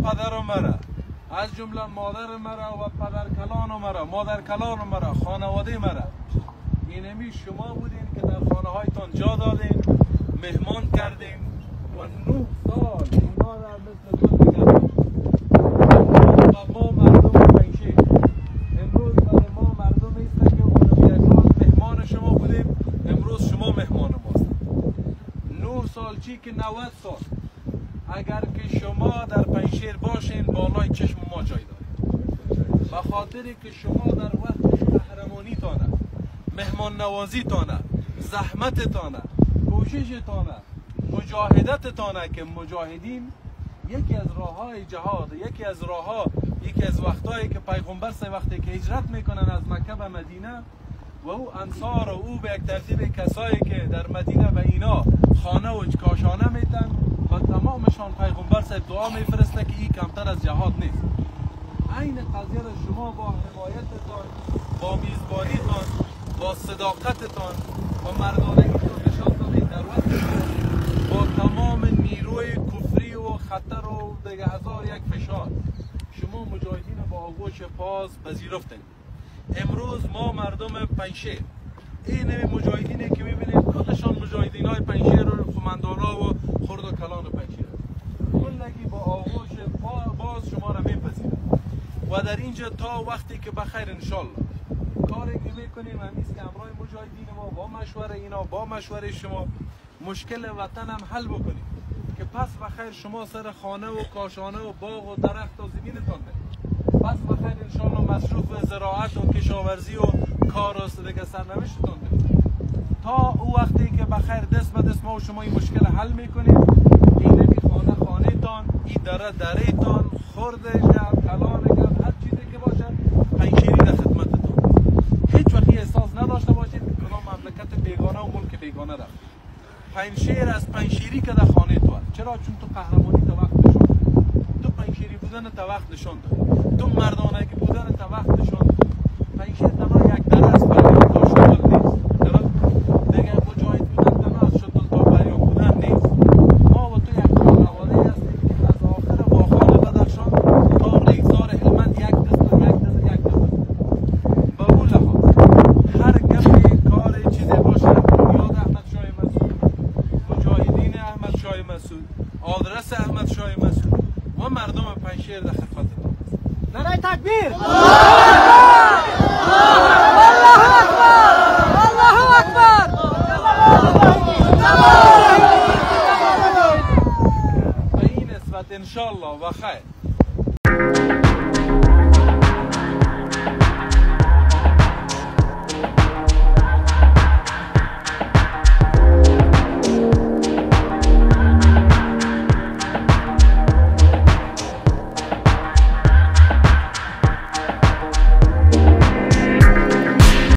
پدر مرا، از جمله مادر مرا و پدر کلان مرا، مادر کلان مرا، خانواده مرا، اینمی شما بودین که در خانه هایتان جا دادین، مهمان کردین و 9 سال اینا را مثل خود نگردین. و ما مردم پنجشیر امروز برای ما مردم ایست که اولویتان مهمان شما بودیم، امروز شما مهمان ماست. 9 سال چی که 90 سال اگر که شما در پنجشیر باشین بالای چشم ما جای دارید، به خاطری که شما در وقت قهرمانی تانه، مهمان نوازی تانه، زحمت تانه، کوشش تانه، مجاهدت تانه که مجاهدین یکی از راه های جهاد، یکی از وقتایی که پیغمبر وقتی که هجرت میکنن از مکه به مدینه و او انصار و او به یک ترتیب کسایی که در مدینه و اینا خانه و کاشانه میتن و تمامشان پیغمبر دعا میفرسته که این کمتر از جهاد نیست. این قضیه را شما با حمایتتان، با میزبانیتان، با صداقتتان و مردانگیتان نشان دادید در وقت با تمام نیروی کفری و خطر و دیگه هزار یک فشار شما مجاهدین با آغوش باز پذیرفتید. امروز ما مردم پنجشیر این مجاهدینی که میبینید کلشان مجاهدین های پنجشیر و قماندان ها و خرد و کلان پنجشیر کلگی با آغوش باز شما را میپذیرند و در اینجا تا وقتی که بخیر انشالله کاری که میکنیم همیست که همراه مجاهدین ما با مشوره اینا با مشوره شما مشکل وطن هم حل بکنیم که پس بخیر شما سر خانه و کاشانه و باغ و درخت و زمینتان برید. پس بخیر انشالله مصروف زراعت و کشاورزی و کار و دیگه سرنوشتتان برید. تا او وقتی که بخیر دست به دست ما و شما این مشکل حل میکنیم، این نمی خانه تان، این دره تان، خرده گم، کلان گم، هر چیزی که باشه پنجشیری در خدمتتان. هیچ وقتی احساس نداشته باشید که کدام مملکت بیگانه و ملک بیگانه رفت. پنجشیر از پنجشیری که در خانه تو هست. چرا؟ چون تو قهرمانی تا وقت نشان دادی، تو پنجشیری بودن تا وقت نشان دادی، تو مردانگی بودن تا وقت نشان دادی. پنجشیر تنها یک دره است برای تا شغل نیست. دیگه مجاهد بودن تنها از شغل تا برای بودن نیست. ما و تو یک خانواده هستیم که از آخر باغان بدخشان تا ریگزار هلمند یک دست به اون لحاظ هر گپی کار چیزی باشه یاد احمد شاه مسعود، مجاهدین احمد شاه مسعود، آدرس احمد شاه مسعود و مردم پنجشیر در خدمتتان است. نعره تکبیر! به این نسبت انشالله و خیر